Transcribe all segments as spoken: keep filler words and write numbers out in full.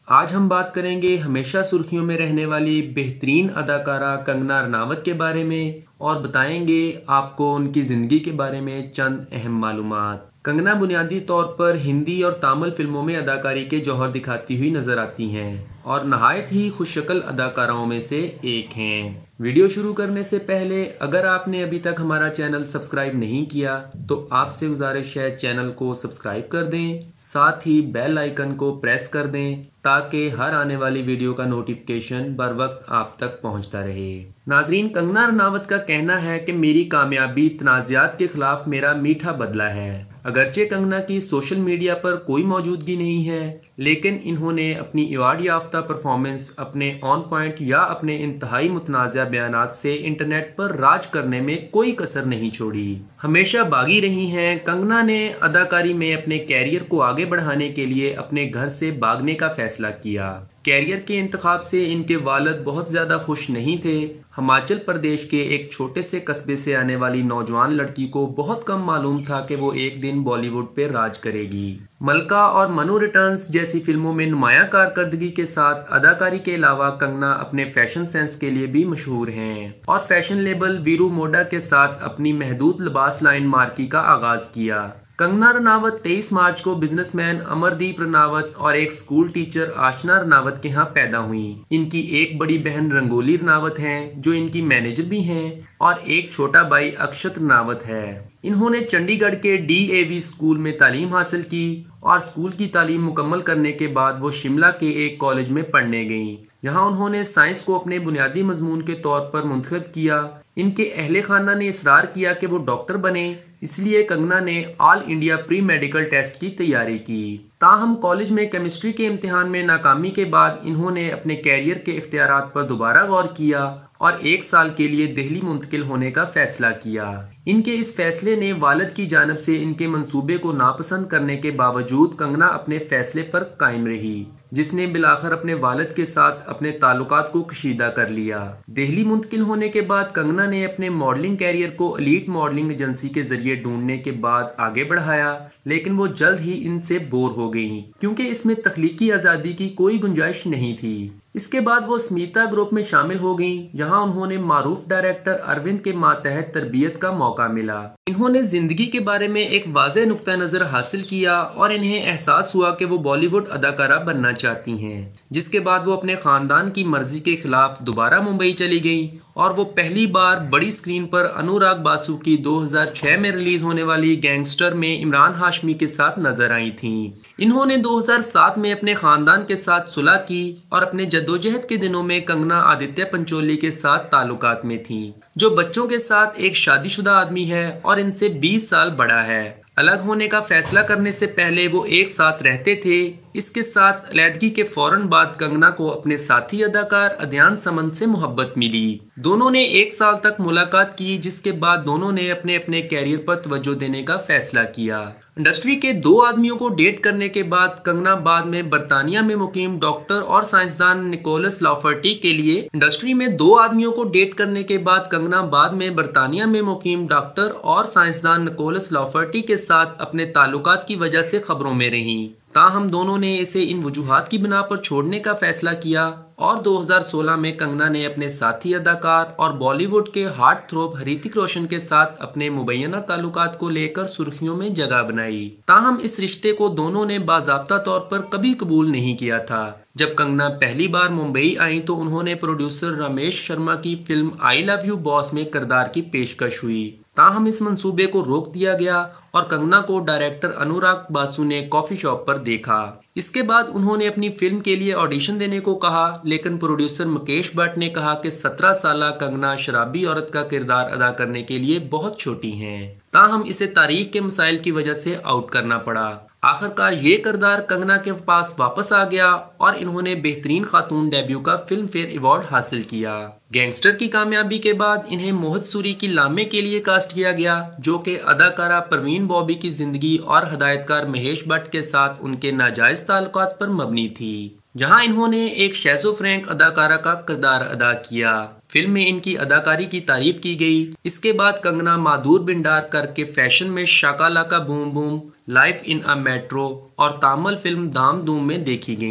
आज हम बात करेंगे हमेशा सुर्खियों में रहने वाली बेहतरीन अदाकारा कंगना रनावत के बारे में और बताएंगे आपको उनकी ज़िंदगी के बारे में चंद अहम मालूमात। कंगना बुनियादी तौर पर हिंदी और तामिल फिल्मों में अदाकारी के जौहर दिखाती हुई नजर आती हैं और नहायत ही खुशशक्ल अदाकाराओं में से एक हैं। वीडियो शुरू करने से पहले अगर आपने अभी तक हमारा चैनल सब्सक्राइब नहीं किया तो आपसे गुजारिश है चैनल को सब्सक्राइब कर दें, साथ ही बेल आइकन को प्रेस कर दें ताकि हर आने वाली वीडियो का नोटिफिकेशन बर वक्त आप तक पहुंचता रहे। नाजरीन, कंगना रनावत का कहना है कि मेरी कामयाबी तनाज़ात के खिलाफ मेरा मीठा बदला है। अगरचे कंगना की सोशल मीडिया पर कोई मौजूदगी नहीं है, लेकिन इन्होंने अपनी अवार्ड याफ्ता परफॉर्मेंस, अपने ऑन पॉइंट या अपने इंतहाई मुतनाज़ा बयानात से इंटरनेट पर राज करने में कोई कसर नहीं छोड़ी। हमेशा बागी रही हैं। कंगना ने अदाकारी में अपने कैरियर को आगे बढ़ाने के लिए अपने घर से भागने का फैसला किया। कैरियर के इंतखाब से इनके वालिद बहुत ज़्यादा खुश नहीं थे। हिमाचल प्रदेश के एक छोटे से कस्बे से आने वाली नौजवान लड़की को बहुत कम मालूम था कि वो एक दिन बॉलीवुड पे राज करेगी। मलका और मनु रिटर्न्स जैसी फिल्मों में नुमायां कारकर्दगी के साथ अदाकारी के अलावा कंगना अपने फैशन सेंस के लिए भी मशहूर हैं और फैशन लेबल वीरू मोडा के साथ अपनी महदूद लिबास लाइन मार्की का आगाज किया। कंगना रनावत तेईस मार्च को बिजनेसमैन अमरदीप रनावत और एक स्कूल टीचर आशना रनावत के यहाँ पैदा हुई। इनकी एक बड़ी बहन रंगोली रनावत हैं जो इनकी मैनेजर भी हैं और एक छोटा भाई अक्षत रनावत है। इन्होंने चंडीगढ़ के डी ए वी स्कूल में तालीम हासिल की और स्कूल की तालीम मुकम्मल करने के बाद वो शिमला के एक कॉलेज में पढ़ने गईं। यहाँ उन्होंने साइंस को अपने बुनियादी मजमून के तौर पर मुंतखब किया। इनके अहले खाना ने इसरार किया कि वो डॉक्टर बने, इसलिए कंगना ने all India pre medical test की तैयारी की। ताहम कॉलेज में केमिस्ट्री के इम्तिहान में नाकामी के बाद इन्होंने अपने कैरियर के इख्तियारात पर दोबारा गौर किया और एक साल के लिए दिल्ली मुंतकिल होने का फैसला किया। इनके इस फैसले ने वालिद की जानिब से इनके मंसूबे को नापसंद करने के बावजूद कंगना अपने फैसले पर कायम रही, जिसने बिलाखिर अपने वालिद के साथ अपने ताल्लुकात को कशीदा कर लिया। दिल्ली मुंतकिल होने के बाद कंगना ने अपने मॉडलिंग कैरियर को एलीट मॉडलिंग एजेंसी के जरिए ढूंढने के बाद आगे बढ़ाया, लेकिन वो जल्द ही इनसे बोर हो गई क्योंकि इसमें तख्लीकी आज़ादी की कोई गुंजाइश नहीं थी। इसके बाद वो स्मिता ग्रुप में शामिल हो गईं, जहां उन्होंने मारूफ डायरेक्टर अरविंद के मातहत तरबियत का मौका मिला। इन्होंने जिंदगी के बारे में एक वाज़ेह नुक्ता नजर हासिल किया और इन्हें एहसास हुआ कि वो बॉलीवुड अदाकारा बनना चाहती हैं, जिसके बाद वो अपने खानदान की मर्जी के खिलाफ दोबारा मुंबई चली गई और वो पहली बार बड़ी स्क्रीन पर अनुराग बासु की दो हज़ार छह में रिलीज होने वाली गैंगस्टर में इमरान हाशमी के साथ नजर आई थीं। इन्होंने दो हज़ार सात में अपने खानदान के साथ सुलह की और अपने जद्दोजहद के दिनों में कंगना आदित्य पंचोली के साथ ताल्लुकात में थी, जो बच्चों के साथ एक शादीशुदा आदमी है और इनसे बीस साल बड़ा है। अलग होने का फैसला करने से पहले वो एक साथ रहते थे। इसके साथ अलैदगी के फौरन बाद कंगना को अपने साथी अदाकार अदयान समन से मोहब्बत मिली। दोनों ने एक साल तक मुलाकात की, जिसके बाद दोनों ने अपने अपने कैरियर पर तवज्जो देने का फैसला किया। इंडस्ट्री के दो आदमियों को डेट करने के बाद कंगना बाद में बरतानिया में मुकीम डॉक्टर और साइंसदान निकोलस लाफर्टी के लिए इंडस्ट्री में दो आदमियों को डेट करने के बाद कंगना बाद में बरतानिया में मुकीम डॉक्टर और साइंसदान निकोलस लाफर्टी के साथ अपने ताल्लुकात की वजह से खबरों में रहीं। ताहम दोनों ने इसे इन वजूहात की बिना पर छोड़ने का फैसला किया और दो हज़ार सोलह में कंगना ने अपने साथी अदाकार और बॉलीवुड के हार्ट थ्रोब ऋतिक रोशन के साथ अपने मुबैना ताल्लुकात को लेकर सुर्खियों में जगह बनाई। ताहम इस रिश्ते को दोनों ने बाज़ाब्ता तौर पर कभी कबूल नहीं किया था। जब कंगना पहली बार मुंबई आई तो उन्होंने प्रोड्यूसर रमेश शर्मा की film I love you boss में किरदार की पेशकश हुई। ताहम इस मंसूबे को रोक दिया गया और कंगना को डायरेक्टर अनुराग बासु ने कॉफी शॉप पर देखा। इसके बाद उन्होंने अपनी फिल्म के लिए ऑडिशन देने को कहा, लेकिन प्रोड्यूसर मुकेश भट्ट ने कहा कि सत्रह साल कंगना शराबी औरत का किरदार अदा करने के लिए बहुत छोटी हैं। ताहम इसे तारीख के मसाइल की वजह से आउट करना पड़ा। आखिरकार ये किरदार कंगना के पास वापस आ गया और इन्होंने बेहतरीन खातून डेब्यू का फिल्म फेयर अवार्ड हासिल किया। गैंगस्टर की कामयाबी के बाद इन्हें मोहित सूरी की लामे के लिए कास्ट किया गया, जो कि अदाकारा परवीन बॉबी की जिंदगी और हदायतकार महेश भट्ट के साथ उनके नाजायज ताल्लुकात पर मबनी थी, जहां इन्होंने एक शेज़ोफ्रेनिक अदाकारा का किरदार अदा किया। फिल्म में इनकी अदाकारी की तारीफ की गई। इसके बाद कंगना माधुर बिंडार करके फैशन में Shakalaka boom boom, life in a metro और तामिल फिल्म दाम दूम में देखी गईं।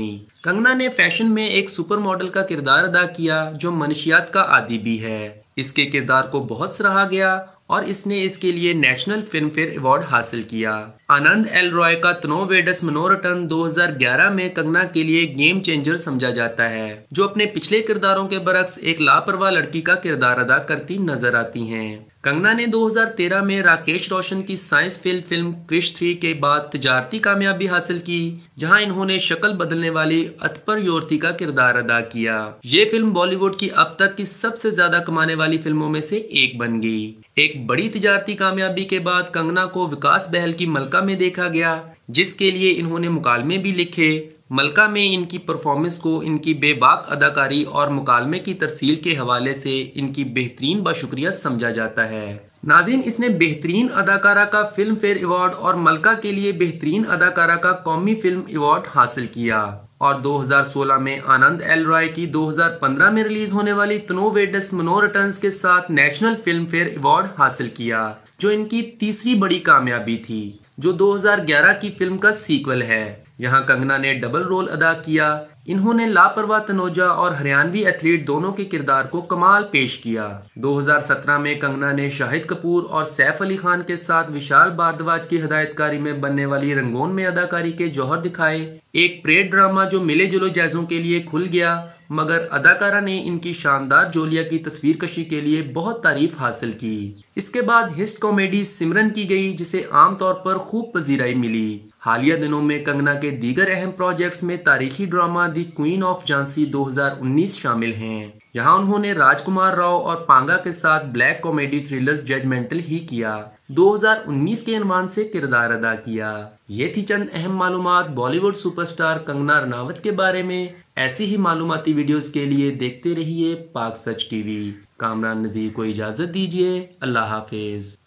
कंगना ने फैशन में एक सुपर मॉडल का किरदार अदा किया जो मनशियात का आदी भी है। इसके किरदार को बहुत सराहा गया और इसने इसके लिए नेशनल फिल्म फेयर अवार्ड हासिल किया। आनंद एल रॉय का तनो वेडस मनोरटन दो हज़ार ग्यारह में कंगना के लिए गेम चेंजर समझा जाता है, जो अपने पिछले किरदारों के बरक्स एक लापरवाह लड़की का किरदार अदा करती नजर आती हैं। कंगना ने दो हज़ार तेरह में राकेश रोशन की science film film Krrish three के बाद तिजारती कामयाबी हासिल की, जहां इन्होंने शक्ल बदलने वाली अतपर युवती का किरदार अदा किया। ये फिल्म बॉलीवुड की अब तक की सबसे ज्यादा कमाने वाली फिल्मों में से एक बन गई। एक बड़ी तिजारती कामयाबी के बाद कंगना को विकास बहल की मलका में देखा गया, जिसके लिए इन्होंने मुकालमे भी लिखे। मलका में इनकी परफॉर्मेंस को इनकी बेबाक अदाकारी और मुकालमे की तरसील के हवाले से इनकी बेहतरीन बाशुक्रिया समझा जाता है। नाज़रीन, इसने बेहतरीन अदाकारा का फिल्म फेयर अवार्ड और मलका के लिए बेहतरीन अदाकारा का कौमी फिल्म अवार्ड हासिल किया और दो हज़ार सोलह में आनंद एल रॉय की दो हज़ार पंद्रह में रिलीज होने वाली तनो वेडस मनोरटन्स के साथ नेशनल फिल्म फेयर अवार्ड हासिल किया, जो इनकी तीसरी बड़ी कामयाबी थी, जो दो हज़ार ग्यारह की फिल्म का सीक्वल है। यहाँ कंगना ने डबल रोल अदा किया। इन्होंने लापरवाह तनोजा और हरियाणवी एथलीट दोनों के किरदार को कमाल पेश किया। दो हज़ार सत्रह में कंगना ने शाहिद कपूर और सैफ अली खान के साथ विशाल भारद्वाज की हिदायतकारी में बनने वाली रंगोन में अदाकारी के जौहर दिखाए, एक परेड ड्रामा जो मिले जुले जायजों के लिए खुल गया, मगर अदाकारा ने इनकी शानदार जोलिया की तस्वीर कशी के लिए बहुत तारीफ हासिल की। इसके बाद हिस्ट कॉमेडी सिमरन की गई, जिसे आमतौर पर खूब पजीराई मिली। हालिया दिनों में कंगना के दीगर अहम प्रोजेक्ट्स में तारीखी drama the queen of Jhansi दो हज़ार उन्नीस शामिल हैं। यहाँ उन्होंने राजकुमार राव और पांगा के साथ ब्लैक कॉमेडी थ्रिलर जजमेंटल ही किया दो हज़ार उन्नीस के अनवान से किरदार अदा किया। ये थी चंद अहम मालूमात बॉलीवुड सुपरस्टार कंगना रनावत के बारे में। ऐसी ही मालूमाती वीडियोस के लिए देखते रहिए पाक सच टीवी। कामरान नजीर को इजाजत दीजिए। अल्लाह हाफिज।